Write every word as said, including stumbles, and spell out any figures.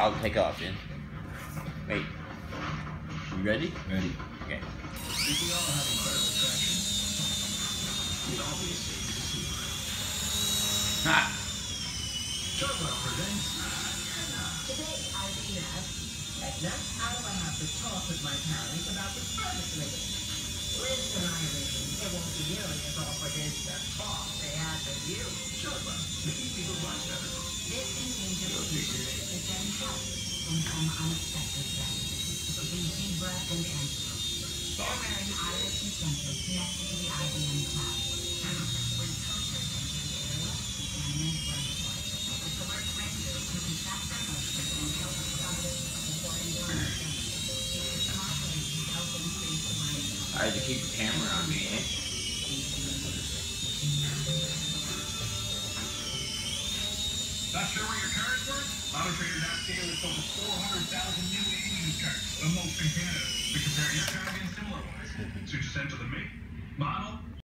I'll take off, then. Wait. You ready? Ready. Okay. If we all have incredible traction, we'd all be safe to see. Ha! Chartwell presents. Today I read Edna, how do I have to talk with my parents about the service living? Listen, Irene, it won't be nearly as awkward as the talk they had with you. Chartwell, making people's lives better. This contagious secret is then help in some unexpected way. So please deep breath and answer. They're wearing iris and sensors connected to the I B M cloud. When closer attention to the left, examine blood flow. With alert rangers who can track their motions and help us stop it before anyone is damaged. It's a smart way to help increase the mind. I had to keep the camera on me, eh? Not sure where your car is worth? Auto Trader dot c a lists over four hundred thousand new and used cars, the most in Canada. We compare your car against similar ones. So just enter the make, model,